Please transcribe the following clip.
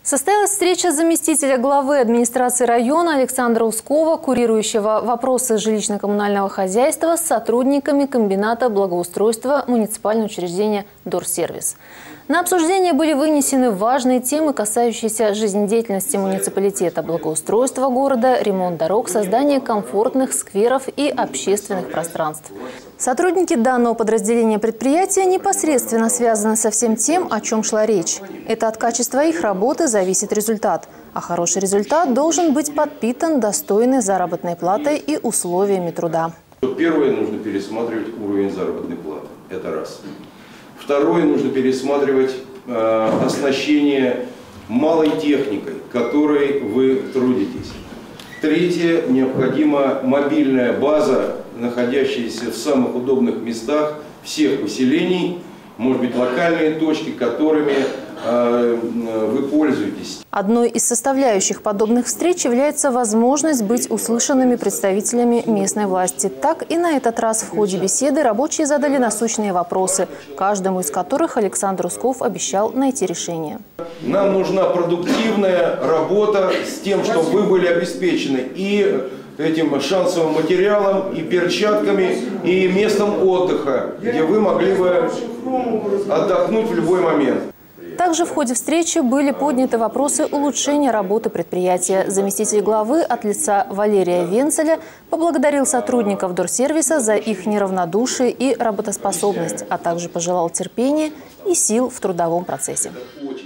Состоялась встреча заместителя главы администрации района Александра Ускова, курирующего вопросы жилищно-коммунального хозяйства, с сотрудниками комбината благоустройства муниципального учреждения «Дорсервис». На обсуждение были вынесены важные темы, касающиеся жизнедеятельности муниципалитета, благоустройства города, ремонт дорог, создание комфортных скверов и общественных пространств. Сотрудники данного подразделения предприятия непосредственно связаны со всем тем, о чем шла речь. Это от качества их работы зависит результат. А хороший результат должен быть подпитан достойной заработной платой и условиями труда. Первое, нужно пересматривать уровень заработной платы. Это раз. Второе, нужно пересматривать оснащение малой техникой, которой вы трудитесь. Третье, необходима мобильная база, находящаяся в самых удобных местах всех поселений, может быть, локальные точки, которыми вы пользуетесь. Одной из составляющих подобных встреч является возможность быть услышанными представителями местной власти. Так и на этот раз в ходе беседы рабочие задали насущные вопросы, каждому из которых Александр Усков обещал найти решение. Нам нужна продуктивная работа с тем, чтобы вы были обеспечены и этим шансовым материалом, и перчатками, и местом отдыха, где вы могли бы отдохнуть в любой момент. Также в ходе встречи были подняты вопросы улучшения работы предприятия. Заместитель главы от лица Валерия Венцеля поблагодарил сотрудников Дорсервиса за их неравнодушие и работоспособность, а также пожелал терпения и сил в трудовом процессе.